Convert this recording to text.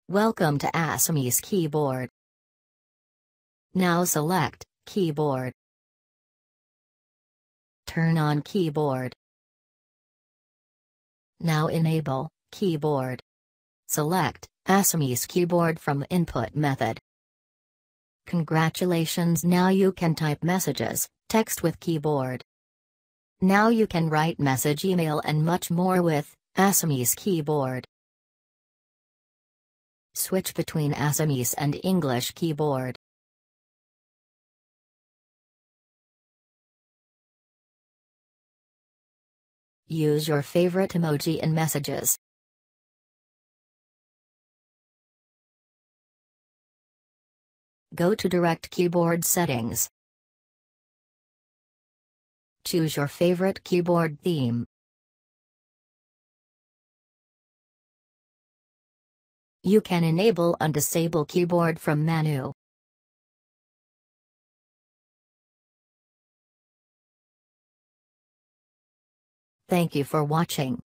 Welcome to Assamese Keyboard. Now select Keyboard. Turn on Keyboard. Now enable Keyboard. Select Assamese Keyboard from Input method. Congratulations, now you can type messages, text with keyboard. Now you can write message, email and much more with Assamese Keyboard. Switch between Assamese and English keyboard. Use your favorite emoji in messages. Go to Direct Keyboard Settings. Choose your favorite keyboard theme. You can enable and disable keyboard from menu. Thank you for watching.